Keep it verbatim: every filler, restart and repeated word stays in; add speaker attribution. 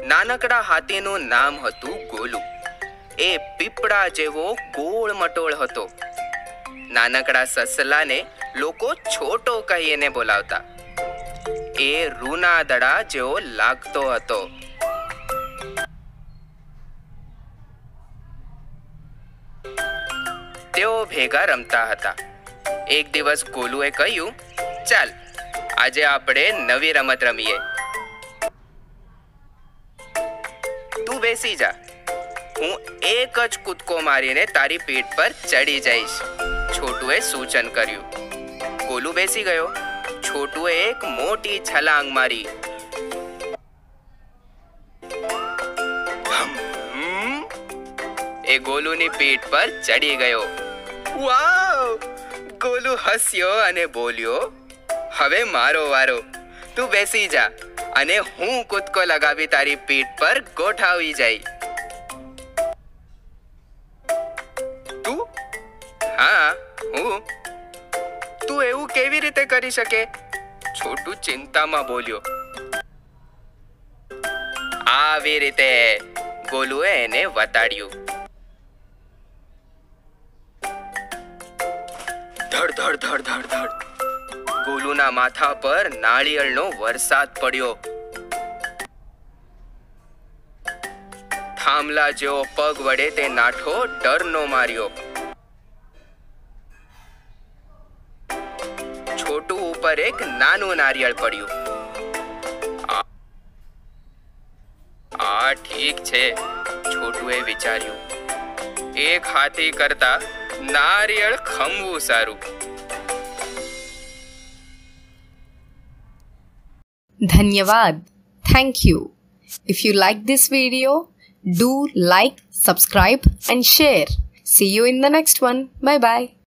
Speaker 1: નાનકડા હાથીનું નામ હતું ગોલું. એ પીપળા જેવો ગોળ મટોળ હતો. નાનકડા સસલાને લોકો છોટો કહીને બોલાવતા. એ રૂના દડા જેવો લાગતો હતો. તેઓ ભેગા રમતા હતા. એક દિવસ ગોલુએ કહ્યું, ચાલ આજે આપણે નવી રમત રમીએ. તું બેસી જા, હું એક જ કૂદકો મારીને તારી પીઠ પર ચડી જઈશ, છોટુએ સૂચન કર્યું. ગોલુ બેસી ગયો. છોટુએ એક મોટી છલાંગ મારી. એ ગોલુની પીઠ પર ચડી ગયો. વાવ! ગોલુ હસ્યો અને બોલ્યો, હવે મારો વારો. તું બેસી જા અને હું કૂદકો લગાવી તારી પીઠ પર ગોઠાવી જઈ. તું? હા, હું. તું એવું કેવી રીતે કરી શકે? છોટુ ચિંતામાં બોલ્યો. આવી રીતે, ગોલુએ એને વતાડ્યું. ધડ ધડ ધડ ધડ ધડ ગોલુના માથા પર નાળિયેરનો વરસાદ પડ્યો. થાંભલા જેવો પગ વડે તે નાઠો ડરનો માર્યો. છોટુ ઉપર એક નાનું નારિયેળ પડ્યું. આ ઠીક છે, છોટુએ વિચાર્યું. એક હાથી કરતા નારિયેળ ખમવું સારું.
Speaker 2: Dhanyavad. Thank you. If you like this video, do like, subscribe and share. See you in the next one. Bye bye.